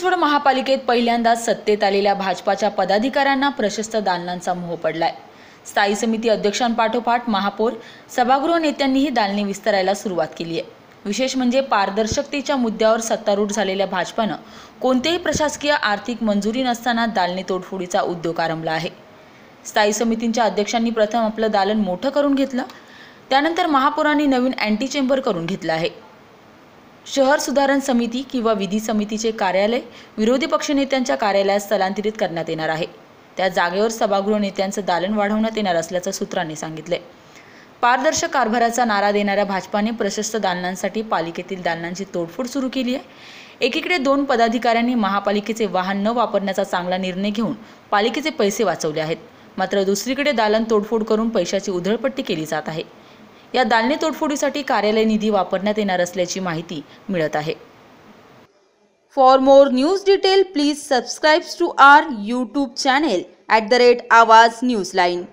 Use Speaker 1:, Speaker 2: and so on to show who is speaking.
Speaker 1: चिंचवड महापालिकेत पहिल्यांदाच सत्तेत आलेल्या भाजपाच्या पदाधिकाऱ्यांना प्रशस्त दालनांचा मोह पडलाय। स्थायी समिती अध्यक्षांपाठोपाठ महापौर, सभागृह नेत्यांनीही दालने विस्तारायला सुरुवात केली आहे। विशेष म्हणजे पारदर्शकतेच्या मुद्द्यावर सत्तारूढ झालेल्या भाजपानं कोणतेही प्रशासकीय आर्थिक मंजुरी नसताना दालने तोडफोडीचा उद्योग आरंभला आहे। स्थायी समितींच्या अध्यक्षांनी प्रथम आपलं दालन मोठं करून घेतलं, त्यानंतर महापौरांनी नवीन अँटी चेंबर करून घेतलं आहे। शहर सुधारण समिती किंवा विधी समितीचे कार्यालय विरोधी पक्षनेत्यांच्या कार्यालयात स्थलांतरित करण्यात येणार आहे। त्या जागेवर सभागृह नेत्यांचं दालन वाढवण्यात येणार असल्याचं सूत्रांनी सांगितले। पारदर्शक कारभाराचा नारा देणाऱ्या भाजपाने प्रशस्त दालनांसाठी पालिकेतील दालनांची तोडफोड सुरू केली आहे। एकीकडे 2 पदाधिकाऱ्यांनी महापालिकेचे वाहन न वापरण्याचा चांगला निर्णय घेऊन पालिकेचे पैसे वाचवले आहेत, मात्र दुसरीकडे दालन तोडफोड करून पैशाची उधळपट्टी केली जात आहे। या दालने तोडफोडीसाठी कार्यालय निधी वापरण्यात येणार असल्याची माहिती मिळत आहे।
Speaker 2: For more news detail, please subscribe to our YouTube channel @Awaz Newsline.